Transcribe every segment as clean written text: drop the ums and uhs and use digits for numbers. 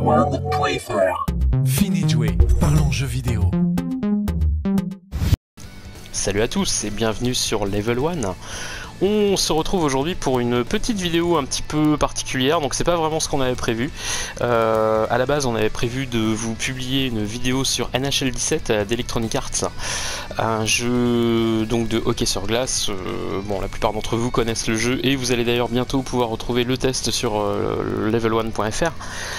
One Playfair. Fini de jouer, parlons jeux vidéo. Salut à tous et bienvenue sur Level 1. On se retrouve aujourd'hui pour une petite vidéo un petit peu particulière, donc c'est pas vraiment ce qu'on avait prévu. À la base on avait prévu de vous publier une vidéo sur NHL 17 d'Electronic Arts, un jeu donc de hockey sur glace. Bon, la plupart d'entre vous connaissent le jeu et vous allez d'ailleurs bientôt pouvoir retrouver le test sur level1.fr.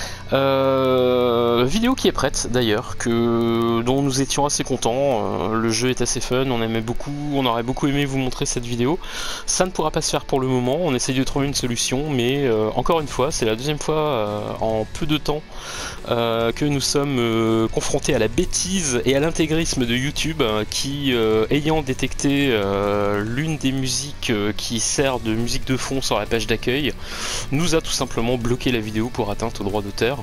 Vidéo qui est prête d'ailleurs, dont nous étions assez contents. Le jeu est assez fun, on aurait beaucoup aimé vous montrer cette vidéo. Ça ne pourra pas se faire pour le moment, on essaye de trouver une solution, mais encore une fois, c'est la deuxième fois en peu de temps que nous sommes confrontés à la bêtise et à l'intégrisme de YouTube qui, ayant détecté l'une des musiques qui sert de musique de fond sur la page d'accueil, nous a tout simplement bloqué la vidéo pour atteinte au droit d'auteur.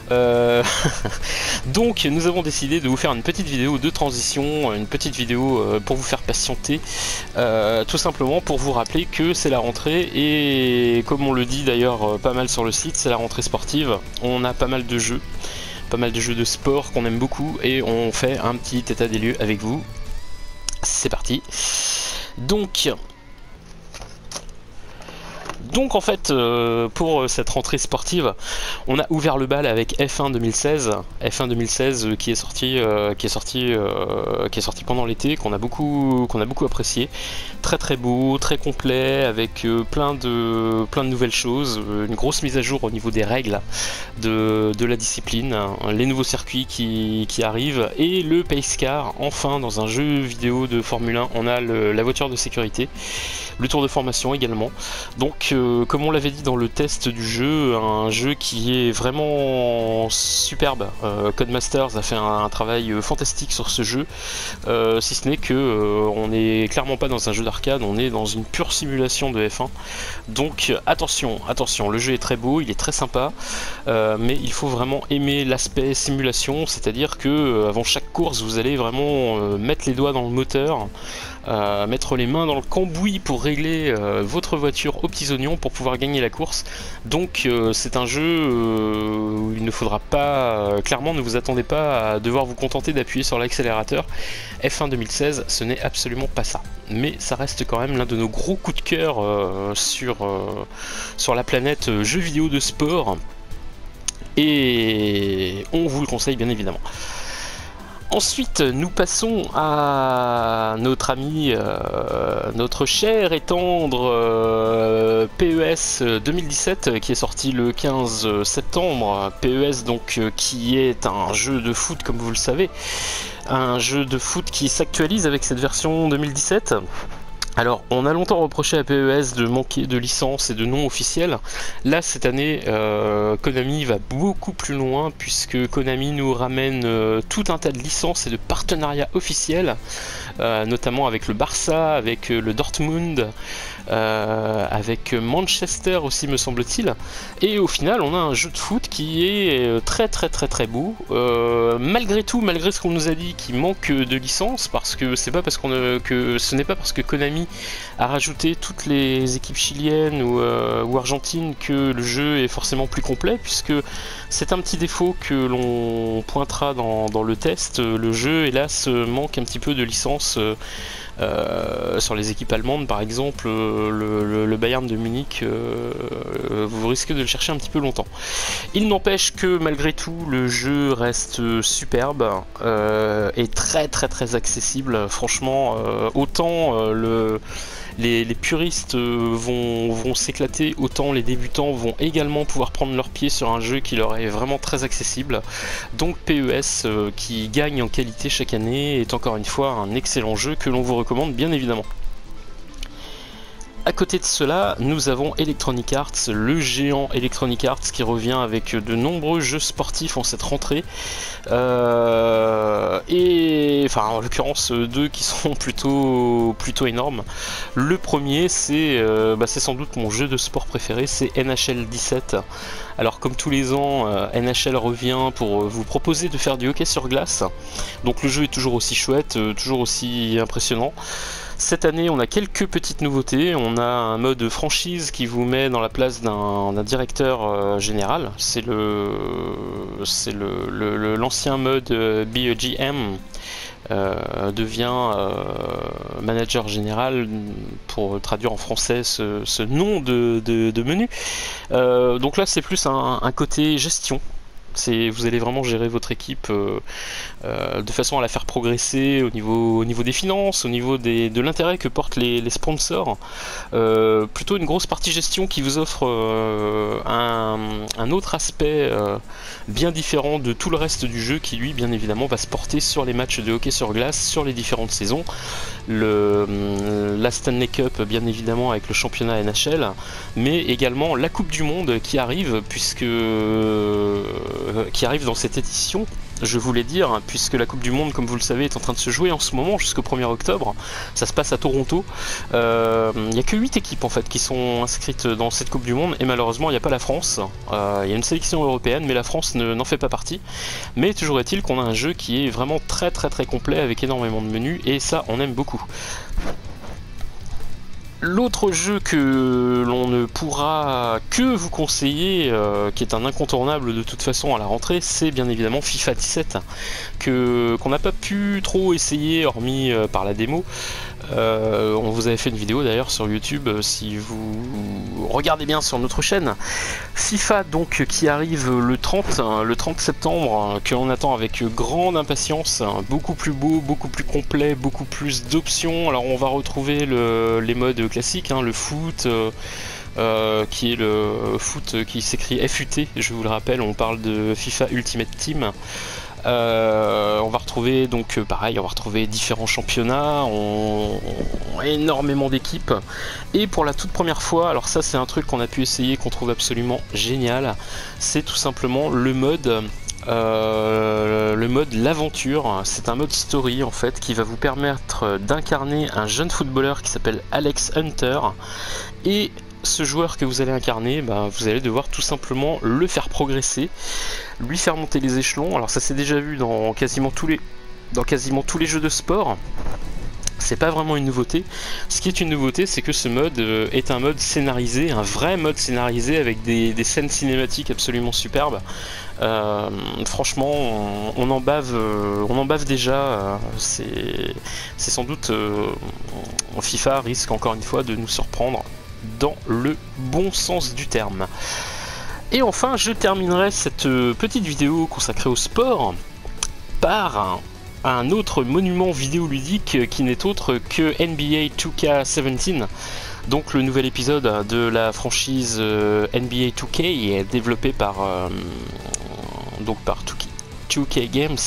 Donc nous avons décidé de vous faire une petite vidéo de transition, une petite vidéo pour vous faire patienter, tout simplement pour vous rappeler que c'est la rentrée et comme on le dit d'ailleurs pas mal sur le site, c'est la rentrée sportive. On a pas mal de jeux de sport qu'on aime beaucoup et on fait un petit état des lieux avec vous. C'est parti. Donc en fait, pour cette rentrée sportive, on a ouvert le bal avec F1 2016, qui est sorti pendant l'été, qu'on a beaucoup apprécié, très beau, très complet, avec plein de nouvelles choses, une grosse mise à jour au niveau des règles de la discipline, les nouveaux circuits qui arrivent et le pace car. Enfin, dans un jeu vidéo de Formule 1, on a la voiture de sécurité, le tour de formation également. Donc comme on l'avait dit dans le test du jeu, un jeu qui est vraiment superbe. Codemasters a fait un travail fantastique sur ce jeu, si ce n'est que on n'est clairement pas dans un jeu d'arcade, on est dans une pure simulation de F1. Donc attention, le jeu est très beau, il est très sympa, mais il faut vraiment aimer l'aspect simulation, c'est-à-dire que avant chaque course vous allez vraiment mettre les doigts dans le moteur, mettre les mains dans le cambouis pour régler votre voiture aux petits oignons pour pouvoir gagner la course. Donc c'est un jeu où il ne faudra pas, clairement ne vous attendez pas à devoir vous contenter d'appuyer sur l'accélérateur. F1 2016 ce n'est absolument pas ça, mais ça reste quand même l'un de nos gros coups de cœur sur la planète jeux vidéo de sport et on vous le conseille bien évidemment. Ensuite, nous passons à notre ami, notre cher et tendre PES 2017 qui est sorti le 15 septembre. PES donc qui est un jeu de foot comme vous le savez, un jeu de foot qui s'actualise avec cette version 2017. Alors, on a longtemps reproché à PES de manquer de licences et de noms officiels. Là, cette année, Konami va beaucoup plus loin puisque Konami nous ramène tout un tas de licences et de partenariats officiels, notamment avec le Barça, avec le Dortmund, avec Manchester aussi me semble-t-il. Et au final, on a un jeu de foot qui est très beau. Malgré tout, malgré ce qu'on nous a dit qu'il manque de licences, parce que ce n'est pas parce que Konami a rajouté toutes les équipes chiliennes ou argentines que le jeu est forcément plus complet, puisque c'est un petit défaut que l'on pointera dans le test. Le jeu hélas manque un petit peu de licences sur les équipes allemandes par exemple. Le Bayern de Munich, vous risquez de le chercher un petit peu longtemps. Il n'empêche que malgré tout le jeu reste superbe et très accessible. Franchement, autant les puristes vont s'éclater, autant les débutants vont également pouvoir prendre leur pied sur un jeu qui leur est vraiment très accessible. Donc PES qui gagne en qualité chaque année est encore une fois un excellent jeu que l'on vous recommande bien évidemment. À côté de cela, nous avons Electronic Arts, le géant Electronic Arts qui revient avec de nombreux jeux sportifs en cette rentrée. Et enfin en l'occurrence deux qui sont plutôt énormes. Le premier c'est sans doute mon jeu de sport préféré, c'est NHL 17. Alors comme tous les ans, NHL revient pour vous proposer de faire du hockey sur glace. Donc le jeu est toujours aussi chouette, toujours aussi impressionnant. Cette année, on a quelques petites nouveautés. On a un mode franchise qui vous met dans la place d'un directeur général. C'est l'ancien mode BEGM. Devient manager général, pour traduire en français ce nom de menu. Donc là, c'est plus un côté gestion. Vous allez vraiment gérer votre équipe de façon à la faire progresser au niveau des finances, au niveau de l'intérêt que portent les sponsors. Plutôt une grosse partie gestion qui vous offre un autre aspect bien différent de tout le reste du jeu, qui lui, bien évidemment, va se porter sur les matchs de hockey sur glace, sur les différentes saisons. La Stanley Cup, bien évidemment, avec le championnat NHL, mais également la Coupe du Monde qui arrive, qui arrive dans cette édition, je voulais dire, puisque la Coupe du Monde, comme vous le savez, est en train de se jouer en ce moment jusqu'au 1er octobre. Ça se passe à Toronto. Il n'y a que 8 équipes en fait qui sont inscrites dans cette Coupe du Monde, et malheureusement il n'y a pas la France. Il y a une sélection européenne, mais la France n'en fait pas partie. Mais toujours est-il qu'on a un jeu qui est vraiment très complet, avec énormément de menus, et ça on aime beaucoup. L'autre jeu que l'on ne pourra que vous conseiller, qui est un incontournable de toute façon à la rentrée, c'est bien évidemment FIFA 17, qu'on n'a pas pu trop essayer hormis par la démo. On vous avait fait une vidéo d'ailleurs sur YouTube, si vous regardez bien sur notre chaîne. FIFA donc qui arrive le 30 septembre, que l'on attend avec grande impatience, beaucoup plus beau, beaucoup plus complet, beaucoup plus d'options. Alors on va retrouver les modes classiques, le foot, qui est le foot qui s'écrit FUT, je vous le rappelle, on parle de FIFA Ultimate Team. On va retrouver donc pareil, on va retrouver différents championnats, énormément d'équipes, et pour la toute première fois, alors ça c'est un truc qu'on a pu essayer, qu'on trouve absolument génial, c'est tout simplement le mode l'aventure. C'est un mode story en fait qui va vous permettre d'incarner un jeune footballeur qui s'appelle Alex Hunter, et ce joueur que vous allez incarner, vous allez devoir tout simplement le faire progresser, lui faire monter les échelons. Alors ça s'est déjà vu dans quasiment tous les jeux de sport. C'est pas vraiment une nouveauté. Ce qui est une nouveauté, c'est que ce mode est un mode scénarisé, un vrai mode scénarisé avec des scènes cinématiques absolument superbes. Franchement, on en bave déjà. C'est sans doute FIFA risque encore une fois de nous surprendre dans le bon sens du terme. Et enfin, je terminerai cette petite vidéo consacrée au sport par un autre monument vidéoludique qui n'est autre que NBA 2K17, donc le nouvel épisode de la franchise NBA 2K développé par 2K Games,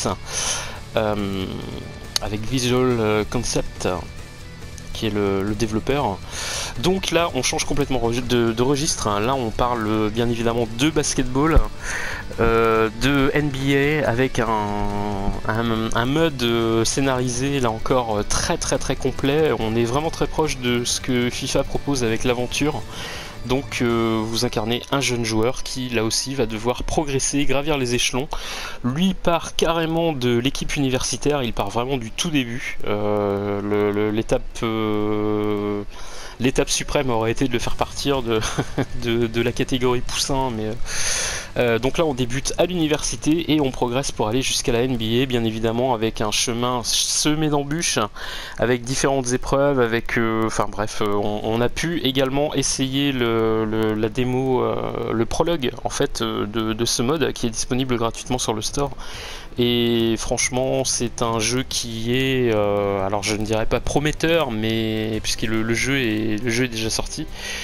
avec Visual Concept qui est le développeur. Donc là on change complètement de registre, là on parle bien évidemment de basketball, de NBA, avec un mode scénarisé là encore très complet. On est vraiment très proche de ce que FIFA propose avec l'aventure. Donc vous incarnez un jeune joueur qui là aussi va devoir progresser, gravir les échelons. Lui part carrément de l'équipe universitaire, il part vraiment du tout début. L'étape suprême aurait été de le faire partir de la catégorie poussin, mais donc là on débute à l'université et on progresse pour aller jusqu'à la NBA, bien évidemment, avec un chemin semé d'embûches, avec différentes épreuves, enfin bref, on a pu également essayer la démo, le prologue en fait de ce mode qui est disponible gratuitement sur le store. Et franchement, c'est un jeu qui est, alors je ne dirais pas prometteur, mais puisque le jeu est déjà sorti,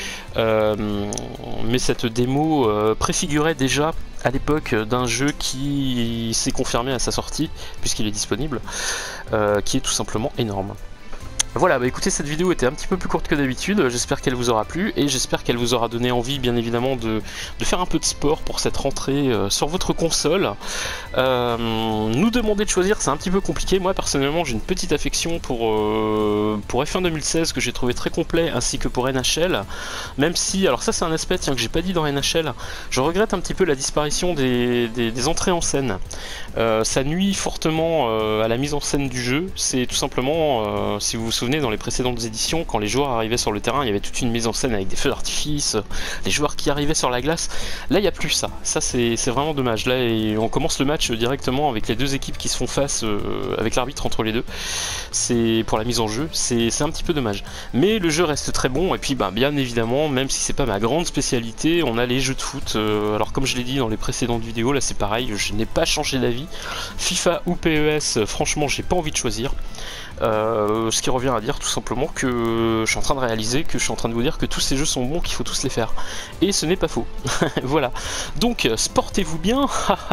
mais cette démo préfigurait déjà à l'époque d'un jeu qui s'est confirmé à sa sortie, puisqu'il est disponible, qui est tout simplement énorme. Voilà, écoutez, cette vidéo était un petit peu plus courte que d'habitude, j'espère qu'elle vous aura plu, et j'espère qu'elle vous aura donné envie, bien évidemment, de faire un peu de sport pour cette rentrée sur votre console. Nous demander de choisir, c'est un petit peu compliqué. Moi, personnellement, j'ai une petite affection pour F1 2016, que j'ai trouvé très complet, ainsi que pour NHL, même si, alors ça c'est un aspect que j'ai pas dit dans NHL, je regrette un petit peu la disparition des entrées en scène. Ça nuit fortement à la mise en scène du jeu. C'est tout simplement, si vous vous souvenez, souvenez, dans les précédentes éditions, quand les joueurs arrivaient sur le terrain, il y avait toute une mise en scène avec des feux d'artifice, les joueurs qui arrivaient sur la glace. Là, il n'y a plus ça. Ça, c'est vraiment dommage. Là, on commence le match directement avec les deux équipes qui se font face, avec l'arbitre entre les deux. C'est pour la mise en jeu, c'est un petit peu dommage. Mais le jeu reste très bon, et puis bien évidemment, même si c'est pas ma grande spécialité, on a les jeux de foot. Alors comme je l'ai dit dans les précédentes vidéos, là c'est pareil, je n'ai pas changé d'avis. FIFA ou PES, franchement j'ai pas envie de choisir. Ce qui revient à dire tout simplement que je suis en train de réaliser, que je suis en train de vous dire que tous ces jeux sont bons, qu'il faut tous les faire. Et ce n'est pas faux. Voilà. Donc sportez-vous bien.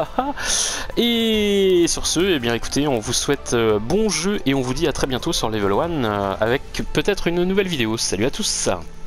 Et sur ce, eh bien écoutez, on vous souhaite bon jeu et on vous dit à très bientôt sur Level 1 avec peut-être une nouvelle vidéo. Salut à tous.